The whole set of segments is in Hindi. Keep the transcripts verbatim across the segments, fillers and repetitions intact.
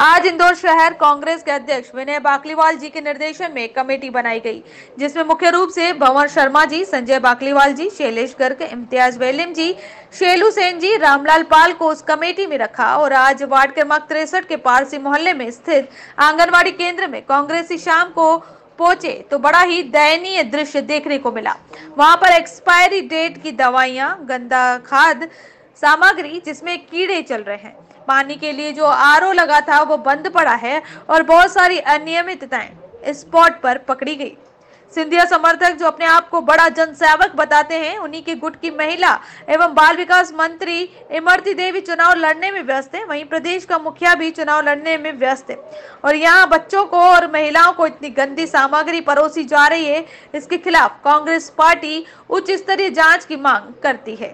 आज इंदौर शहर कांग्रेस के अध्यक्ष विनय बाकलीवाल जी के निर्देशन में एक कमेटी बनाई गई, जिसमें मुख्य रूप से भंवर शर्मा जी, संजय बाकलीवाल जी, शैलेश गर्ग, इम्तियाज वेलिम जी, शेलू सेन जी, रामलाल पाल को उस कमेटी में रखा और आज वार्ड क्रमांक तिरसठ के पारसी मोहल्ले में स्थित आंगनबाड़ी केंद्र में कांग्रेसी शाम को पहुंचे तो बड़ा ही दयनीय दृश्य देखने को मिला। वहां पर एक्सपायरी डेट की दवाइयां, गंदा खाद सामग्री जिसमें कीड़े चल रहे हैं, पानी के लिए जो आरओ लगा था वो बंद पड़ा है और बहुत सारी अनियमितताएं स्पॉट पर पकड़ी गई। सिंधिया समर्थक जो अपने आप को बड़ा जनसेवक बताते हैं, उन्हीं के गुट की महिला एवं बाल विकास मंत्री इमरती देवी चुनाव लड़ने में व्यस्त है। वहीं प्रदेश का मुखिया भी चुनाव लड़ने में व्यस्त है और यहाँ बच्चों को और महिलाओं को इतनी गंदी सामग्री परोसी जा रही है, इसके खिलाफ कांग्रेस पार्टी उच्च स्तरीय जांच की मांग करती है।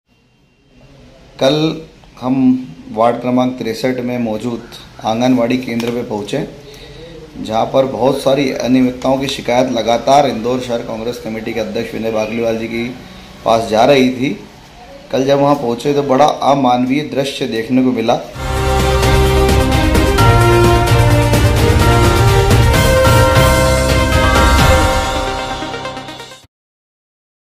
कल हम वार्ड क्रमांक तिरसठ में मौजूद आंगनवाड़ी केंद्र पे पहुँचे, जहां पर बहुत सारी अनियमितताओं की शिकायत लगातार इंदौर शहर कांग्रेस कमेटी के अध्यक्ष विनय बाकलीवाल जी के पास जा रही थी। कल जब वहां पहुंचे तो बड़ा अमानवीय दृश्य देखने को मिला।